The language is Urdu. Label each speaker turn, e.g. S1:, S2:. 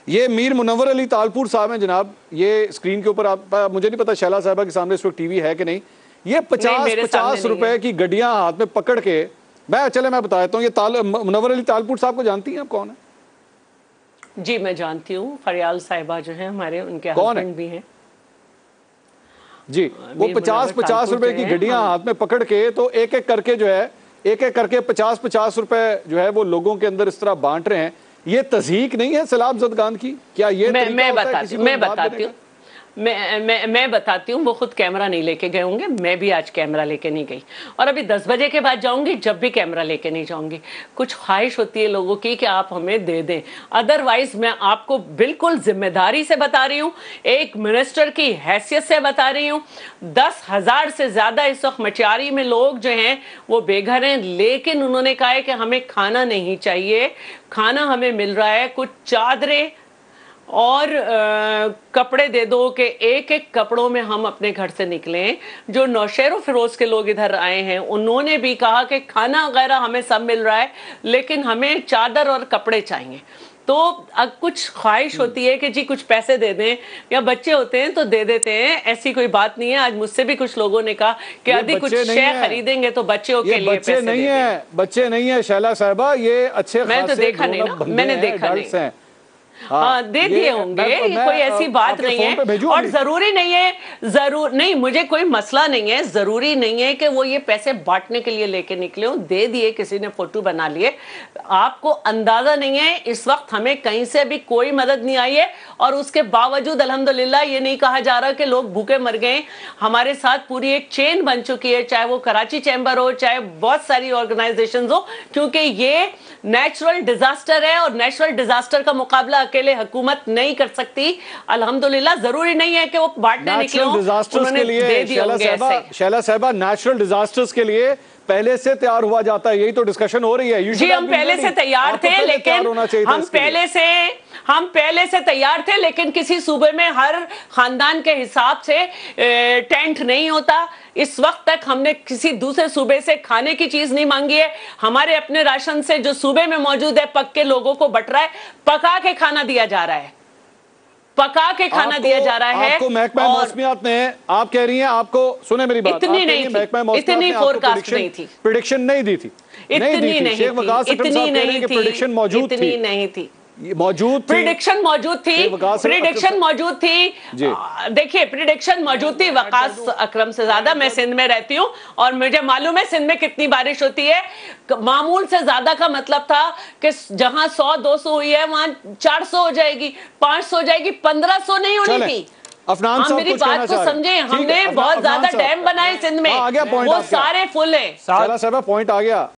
S1: یہ میر منور علی تالپور صاحب ہیں جناب، یہ اسکرین کے اوپر آپ، مجھے نہیں پتا شیلا صاحبہ کے سامنے اس وقت ٹی وی ہے کہ نہیں، یہ 50 روپے کی گڈیاں ہاتھ میں پکڑ کے، میں بتاتا ہوں، یہ منور علی تالپور صاحب کو جانتی ہیں آپ کون ہیں؟
S2: جی میں جانتی ہوں، فریال صاحبہ جو ہیں ہمارے، ان کے ہسبینڈ بھی ہیں
S1: جی، وہ 50 روپے کی گڈیاں ہاتھ میں پکڑ کے تو ایک ایک کر کے جو ہے، ایک ایک کر کے 50 روپے جو ہے وہ لوگوں کے اندر اس طرح بانٹ رہے ہیں. یہ تضحیق نہیں ہے سیلاب زدگان کی؟ کیا یہ طریقہ ہوتا ہے کسی کو امداد دینے کا؟
S2: میں بتاتی ہوں، وہ خود کیمرہ نہیں لے کے گئے ہوں گے، میں بھی آج کیمرہ لے کے نہیں گئی، اور ابھی 10 بجے کے بعد جاؤں گی، جب بھی کیمرہ لے کے نہیں جاؤں گی. کچھ خواہش ہوتی ہے لوگوں کی کہ آپ ہمیں دے دیں، ادروائز میں آپ کو بالکل ذمہ داری سے بتا رہی ہوں، ایک منسٹر کی حیثیت سے بتا رہی ہوں، 10,000 سے زیادہ اس وقت مچاری میں لوگ جو ہیں وہ بے گھر ہیں، لیکن انہوں نے کہا ہے کہ ہمیں کھانا نہیں چاہیے، کھانا ہمیں مل رہا ہے، کچھ چادریں اور کپڑے دے دو کہ ایک ایک کپڑوں میں ہم اپنے گھر سے نکلیں. جو نوشہر و فیروز کے لوگ ادھر آئے ہیں انہوں نے بھی کہا کہ کھانا وغیرہ ہمیں سب مل رہا ہے لیکن ہمیں چادر اور کپڑے چاہیے. تو اب کچھ خواہش ہوتی ہے کہ جی کچھ پیسے دے دیں، یا بچے ہوتے ہیں تو دے دیتے ہیں، ایسی کوئی بات نہیں ہے. آج مجھ سے بھی کچھ لوگوں نے کہا کہ ادھی کچھ شے خریدیں گے تو بچوں کے لیے پیسے دے دیں.
S1: بچے نہیں ہیں شیلا صاحبہ، یہ اچھے
S2: میں تو دیکھا نہیں نا، میں نے دیکھا نہیں. ہاں دے دیے ہوں گے، کوئی ایسی بات نہیں ہے، اور ضروری نہیں ہے، نہیں مجھے کوئی مسئلہ نہیں ہے، ضروری نہیں ہے کہ وہ یہ پیسے بانٹنے کے لیے لے کے نکلے ہوں. دے دیے، کسی نے فوٹو بنا لیے. آپ کو اندازہ نہیں ہے اس وقت ہمیں کہیں سے بھی کوئی مدد نہیں آئی ہے، اور اس کے باوجود الحمدللہ یہ نہیں کہا جا رہا کہ لوگ بھوکے مر گئے. ہمارے ساتھ پوری ایک چین بن چکی ہے، چاہے وہ کراچی چیمبر ہو، چاہے بہت ساری آرگنائزیشنز ہو، کیونکہ یہ نیچرل ڈیزاسٹر ہے اور نیچرل ڈیزاسٹر کا مقابلہ اکیلے حکومت نہیں کر سکتی. الحمدللہ ضروری نہیں ہے کہ وہ بانٹنے نکلے ہوں، انہوں نے دے دی ہوں گے.
S1: شیلا صاحبہ نیچرل ڈیزاسٹرز کے لیے پہلے سے تیار ہوا جاتا ہے، یہی تو ڈسکشن ہو رہی ہے.
S2: جی ہم پہلے سے تیار تھے، لیکن ہم پہلے سے تیار تھے، لیکن کسی صوبے میں ہر خاندان کے حساب سے ٹینٹ نہیں ہوتا. اس وقت تک ہم نے کسی دوسرے صوبے سے کھانے کی چیز نہیں مانگی ہے. ہمارے اپنے راشن سے جو صوبے میں موجود ہے پک کے لوگوں کو بٹ رہا ہے، پکا کے کھانا دیا جا رہا ہے، پکا کے کھانا دیا جا رہا ہے.
S1: آپ کو محکمہ موسمیات نے، آپ کہہ رہی ہیں، آپ کو سنیں میری بات،
S2: اتنی نہیں تھی، اتنی فورکاسٹ نہیں تھی،
S1: پریڈکشن نہیں دی تھی،
S2: اتنی نہیں تھی، اتنی نہیں تھی، اتنی نہیں تھی، پریڈکشن موجود تھی. دیکھیے پریڈکشن موجود تھی. وقاص اکرم سے زیادہ میں سندھ میں رہتی ہوں اور مجھے معلوم ہے سندھ میں کتنی بارش ہوتی ہے. معمول سے زیادہ کا مطلب تھا کہ جہاں 100-200 ہوئی ہے وہاں 400 ہو جائے گی، 500 ہو جائے گی، 1500 نہیں ہونی تھی. ہم میری بات کو سمجھیں، ہم نے بہت زیادہ ڈیم بنائے سندھ میں، وہ سارے فل ہیں.
S1: شیلا صاحبہ پوائنٹ آ گیا.